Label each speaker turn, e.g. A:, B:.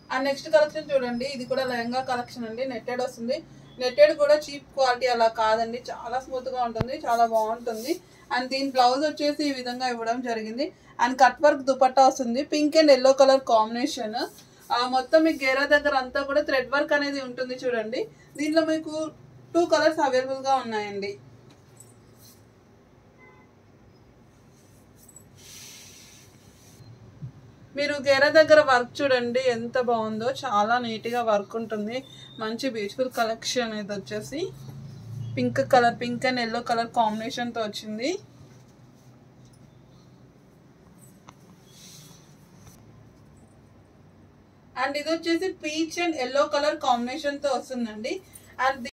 A: And next collection చూడండి, ఇది కూడా లెహంగా కలెక్షన్ అండి. నెట్టెడ్ వస్తుంది. నెట్టెడ్ కూడా చీప్ క్వాలిటీ అలా కాదండి, చాలా స్మూత్ గా ఉంటుంది, చాలా బాగుంటుంది. అండ్ దీని బ్లౌజ్ వచ్చేసి ఈ విధంగా ఇవ్వడం జరిగింది. అండ్ కట్ వర్క్ దుపట్టా వస్తుంది, pink and yellow colour combination. మొత్తం మీకు గేరా దగ్గర అంతా కూడా థ్రెడ్ వర్క్ అనేది ఉంటుంది చూడండి. దీంట్లో మీకు 2 కలర్స్ అవైలబుల్ గా ఉన్నాయండి. మీరు గేరా దగ్గర వర్క్ చూడండి ఎంత బాగుందో, చాలా నీట్ గా వర్క్ ఉంటుంది. మంచి బ్యూటిఫుల్ కలెక్షన్. ఇది వచ్చేసి pink colour, pink and yellow colour combination తో వచ్చింది. అండ్ ఇది వచ్చేసి peach and yellow colour combination తో వస్తుందండి. అండ్